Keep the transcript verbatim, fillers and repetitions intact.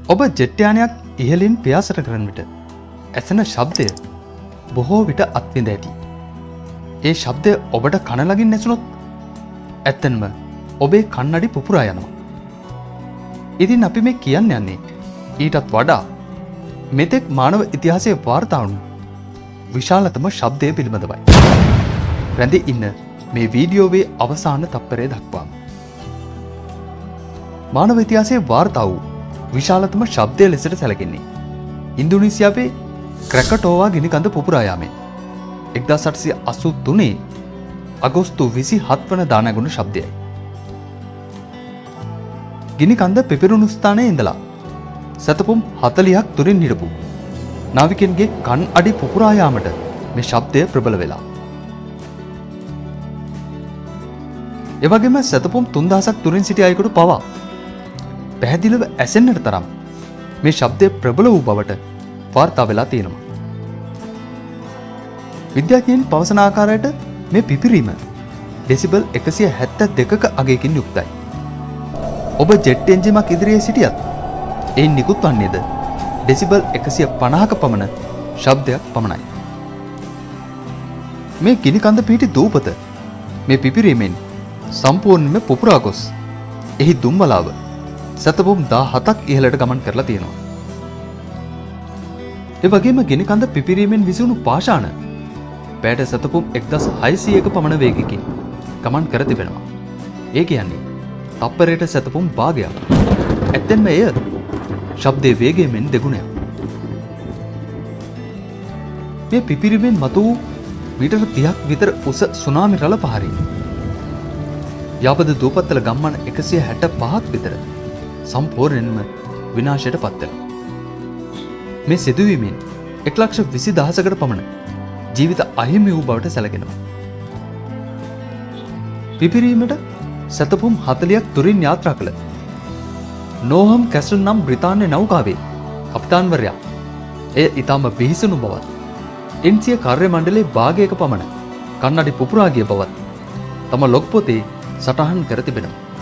ඔබ ජෙට් යානයක් ඉහළින් පියාසර කරන විට ඇසෙන ශබ්දය බොහෝ විට අත්විඳ ඇති. ඒ ශබ්දය ඔබට කන ළඟින් ඇසුනොත් ඇත්තන්ම ඔබේ කන්නඩි පුපුරා යනවා. ඉතින් අපි මේ කියන්න යන්නේ ඊටත් වඩා මෙතෙක් මානව ඉතිහාසයේ වාර්තා වුණු විශාලතම ශබ්දය පිළිබඳවයි. රැඳී ඉන්න මේ වීඩියෝවේ අවසාන තත්පරය දක්වාම. මානව ඉතිහාසයේ වාර්තා වූ විශාලතම ශබ්දය ලෙසට සැලකෙන්නේ ඉන්දුනීසියාවේ ක්‍රැකටෝවා ගිනිකඳ පුපුරා යාමෙන් එක්දාස් අටසිය අසූ තුනේ අගෝස්තු විසිහත වන දා නැගුණු ශබ්දයයි. ගිනිකඳ පිපිරුණු ස්ථානයේ ඉඳලා සතපුම් හතළිහක් දුරින් හිටපු නාවිකයන්ගේ කන් අඩි පුපුරා යාමට මේ ශබ්දය ප්‍රබල වෙලා. එවැගේම සතපුම් තුන්දහසක් දුරින් සිටි අයෙකුට පවා පැහැදිලිව ඇසෙන්නට තරම් මේ ශබ්දය ප්‍රබල වූ බවට වාර්තා වෙලා තියෙනවා. විද්‍යාඥයන් පවසන ආකාරයට මේ පිපිරීම ඩෙසිබල් එකසිය හැත්තෑ දෙකක අගයකින් යුක්තයි. ඔබ ජෙට් එන්ජිමක් ඉදිරියේ සිටියත් එයින් නිකුත් වන්නේද ඩෙසිබල් එකසිය පනහක පමණ ශබ්දයක් පමණයි. මේ ගිනිකඳ පිහිටි දූපත මේ පිපිරීමෙන් සම්පූර්ණයෙන්ම පුපුරා ගොස් එහි දුම්බලාව සතපුම් දාහතක් ඉහළට ගමන් කරලා තියෙනවා. ඒ වගේම ගිනිකඳ පිපිරීමෙන් විසුණු පාෂාණ පැයට සතපුම් එක්දහස් හයසීයක පමණ වේගයකින් ගමන් කර තිබෙනවා. ඒ කියන්නේ තප්පරයට සතපුම් භාගයක්. ඇත්තෙන්ම එය ශබ්දයේ වේගයෙන් දෙගුණයක්. මේ පිපිරීමෙන් මතු වූ මීටර තිහක් විතර උස සුනාමි රළ පහරින් යාපද දූපත්වල ගම්මාන එකසිය හැට පහක් විතර සම්පූර්ණයෙන්ම විනාශයට පත් වෙනවා. මේ සිදුවීමෙන් එක ලක්ෂ විසි දහසකට පමණ ජීවිත අහිමි වූ බවට සැලකෙනවා. පිපිරීමට සතපුම් හතළිහක් දුරින් යාත්‍රා කළ නෝහම් කැස්ටල් නම් බ්‍රිතාන්‍ය නෞකාවේ කප්තාන්වරයා එය ඉතාම පිහිසුණු බවත් එන්සිය කාර්ය මණ්ඩලයේ භාගයක පමණ කන්නඩි පුපුරා ගිය බවත් තම ලොග් පොතේ සටහන් කර තිබෙනවා.